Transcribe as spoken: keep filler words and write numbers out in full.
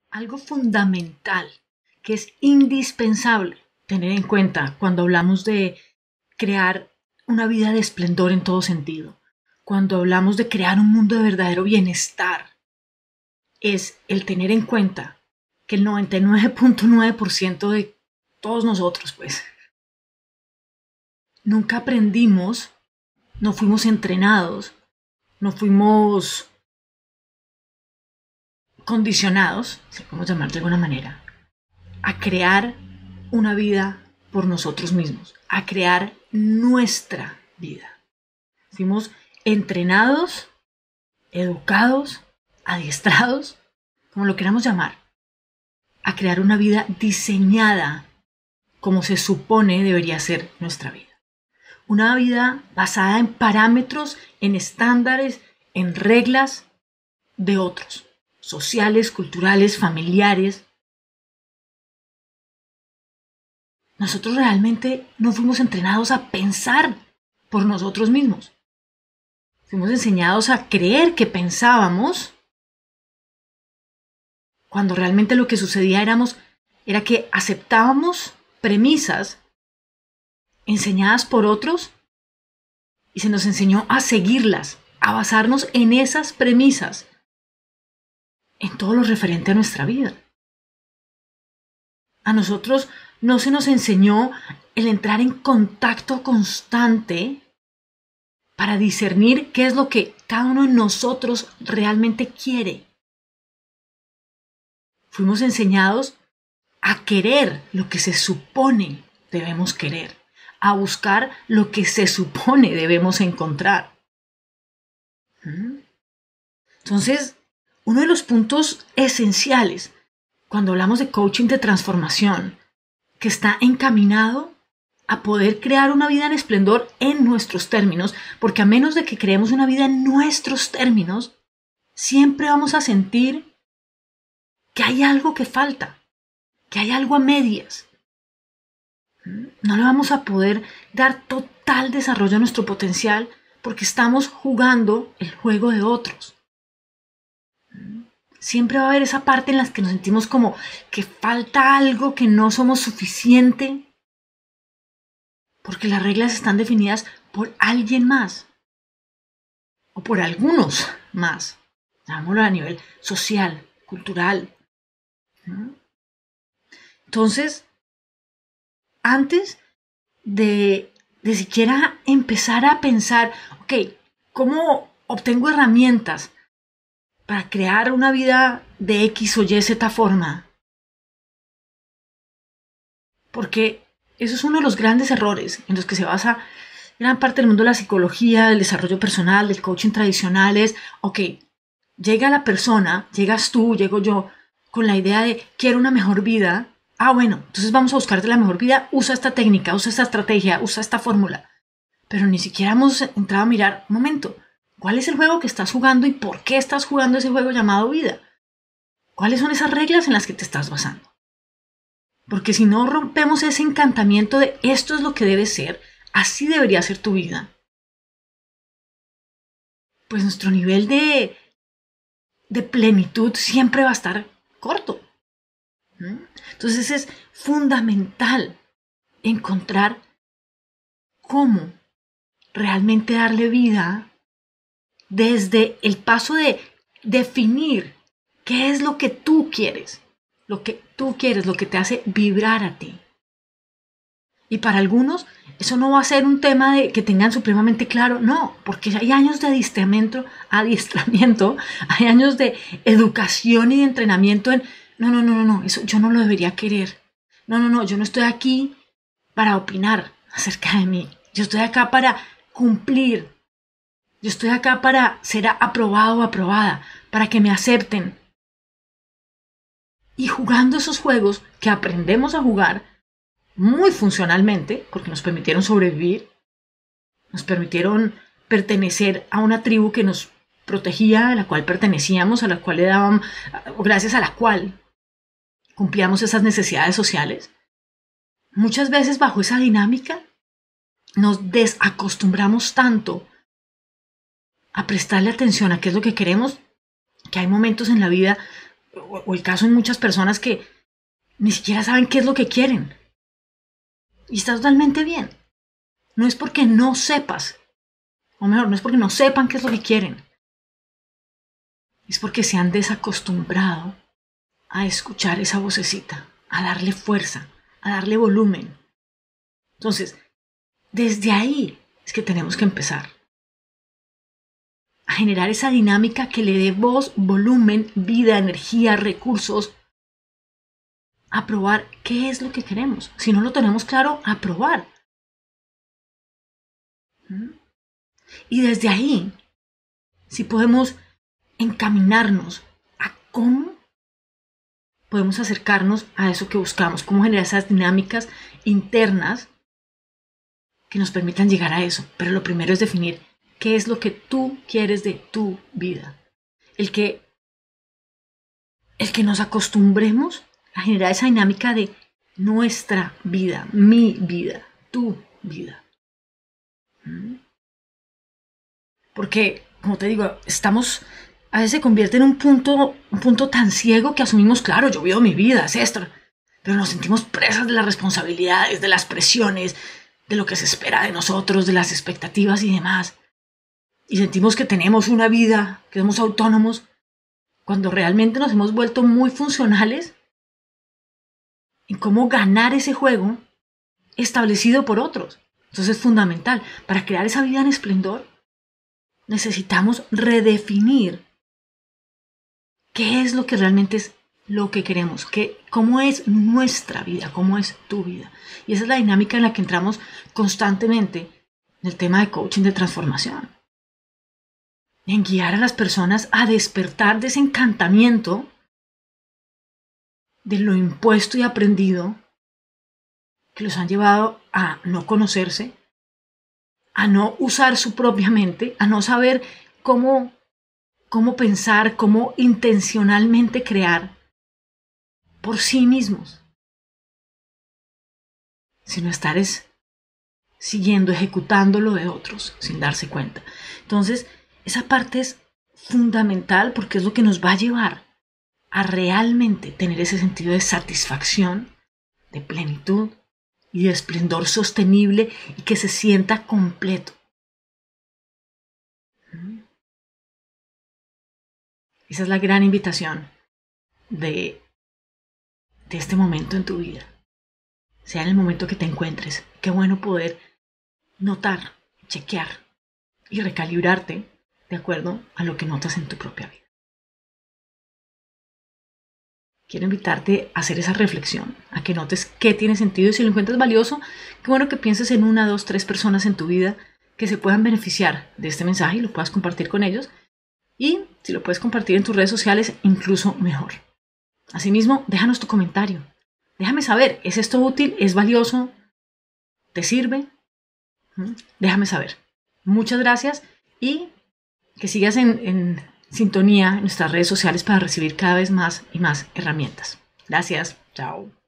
Algo fundamental que es indispensable tener en cuenta cuando hablamos de crear una vida de esplendor en todo sentido, cuando hablamos de crear un mundo de verdadero bienestar, es el tener en cuenta que el noventa y nueve punto nueve por ciento de todos nosotros, pues, nunca aprendimos, no fuimos entrenados, no fuimos condicionados, si podemos llamar de alguna manera, a crear una vida por nosotros mismos, a crear nuestra vida. Fuimos entrenados, educados, adiestrados, como lo queramos llamar, a crear una vida diseñada como se supone debería ser nuestra vida. Una vida basada en parámetros, en estándares, en reglas de otros, sociales, culturales, familiares. Nosotros realmente no fuimos entrenados a pensar por nosotros mismos. Fuimos enseñados a creer que pensábamos cuando realmente lo que sucedía éramos, era que aceptábamos premisas enseñadas por otros y se nos enseñó a seguirlas, a basarnos en esas premisas en todo lo referente a nuestra vida. A nosotros no se nos enseñó el entrar en contacto constante para discernir qué es lo que cada uno de nosotros realmente quiere. Fuimos enseñados a querer lo que se supone debemos querer, a buscar lo que se supone debemos encontrar. Entonces, uno de los puntos esenciales cuando hablamos de coaching de transformación, que está encaminado a poder crear una vida en esplendor en nuestros términos, porque a menos de que creemos una vida en nuestros términos, siempre vamos a sentir que hay algo que falta, que hay algo a medias. No le vamos a poder dar total desarrollo a nuestro potencial porque estamos jugando el juego de otros. Siempre va a haber esa parte en la que nos sentimos como que falta algo, que no somos suficiente, porque las reglas están definidas por alguien más o por algunos más, llamémoslo a nivel social, cultural. Entonces, antes de, de siquiera empezar a pensar, ok, ¿cómo obtengo herramientas para crear una vida de X o Y, Z forma? Porque eso es uno de los grandes errores en los que se basa gran parte del mundo de la psicología, del desarrollo personal, del coaching tradicional. Es, ok, llega la persona, llegas tú, llego yo, con la idea de quiero una mejor vida. Ah, bueno, entonces vamos a buscarte la mejor vida, usa esta técnica, usa esta estrategia, usa esta fórmula. Pero ni siquiera hemos entrado a mirar, un momento, ¿cuál es el juego que estás jugando y por qué estás jugando ese juego llamado vida? ¿Cuáles son esas reglas en las que te estás basando? Porque si no rompemos ese encantamiento de esto es lo que debe ser, así debería ser tu vida, pues nuestro nivel de, de plenitud siempre va a estar corto. Entonces es fundamental encontrar cómo realmente darle vida desde el paso de definir qué es lo que tú quieres, lo que tú quieres, lo que te hace vibrar a ti. Y para algunos eso no va a ser un tema de que tengan supremamente claro, no, porque hay años de adiestramiento, adiestramiento, hay años de educación y de entrenamiento en No, no, no, no, no, eso yo no lo debería querer. No, no, no, yo no estoy aquí para opinar acerca de mí. Yo estoy acá para cumplir. Yo estoy acá para ser aprobado o aprobada, para que me acepten. Y jugando esos juegos que aprendemos a jugar muy funcionalmente, porque nos permitieron sobrevivir, nos permitieron pertenecer a una tribu que nos protegía, a la cual pertenecíamos, a la cual le daban, gracias a la cual cumplíamos esas necesidades sociales. Muchas veces bajo esa dinámica nos desacostumbramos tanto a prestarle atención a qué es lo que queremos, que hay momentos en la vida o, o el caso en muchas personas que ni siquiera saben qué es lo que quieren. Y está totalmente bien. No es porque no sepas, o mejor, no es porque no sepan qué es lo que quieren. Es porque se han desacostumbrado a escuchar esa vocecita, a darle fuerza, a darle volumen. Entonces, desde ahí es que tenemos que empezar a generar esa dinámica que le dé voz, volumen, vida, energía, recursos, a probar qué es lo que queremos. Si no lo tenemos claro, a probar. Y desde ahí, si podemos encaminarnos a cómo podemos acercarnos a eso que buscamos, cómo generar esas dinámicas internas que nos permitan llegar a eso. Pero lo primero es definir qué es lo que tú quieres de tu vida. El que, el que nos acostumbremos a generar esa dinámica de nuestra vida, mi vida, tu vida. Porque, como te digo, estamos, a veces se convierte en un punto, un punto tan ciego que asumimos, claro, yo vivo mi vida, es esto. Pero nos sentimos presas de las responsabilidades, de las presiones, de lo que se espera de nosotros, de las expectativas y demás. Y sentimos que tenemos una vida, que somos autónomos, cuando realmente nos hemos vuelto muy funcionales en cómo ganar ese juego establecido por otros. Entonces es fundamental. Para crear esa vida en esplendor, necesitamos redefinir qué es lo que realmente es lo que queremos, qué, cómo es nuestra vida, cómo es tu vida. Y esa es la dinámica en la que entramos constantemente en el tema de coaching de transformación. En guiar a las personas a despertar de ese encantamiento de lo impuesto y aprendido que los han llevado a no conocerse, a no usar su propia mente, a no saber cómo, cómo pensar, cómo intencionalmente crear por sí mismos, sino estar es siguiendo, ejecutando lo de otros sin darse cuenta. Entonces, esa parte es fundamental porque es lo que nos va a llevar a realmente tener ese sentido de satisfacción, de plenitud y de esplendor sostenible y que se sienta completo. Esa es la gran invitación de, de este momento en tu vida. Sea en el momento que te encuentres. Qué bueno poder notar, chequear y recalibrarte de acuerdo a lo que notas en tu propia vida. Quiero invitarte a hacer esa reflexión, a que notes qué tiene sentido y si lo encuentras valioso, qué bueno que pienses en una, dos, tres personas en tu vida que se puedan beneficiar de este mensaje y lo puedas compartir con ellos. Y si lo puedes compartir en tus redes sociales, incluso mejor. Asimismo, déjanos tu comentario. Déjame saber, ¿es esto útil? ¿Es valioso? ¿Te sirve? ¿Mm? Déjame saber. Muchas gracias y que sigas en, en sintonía en nuestras redes sociales para recibir cada vez más y más herramientas. Gracias. Chao.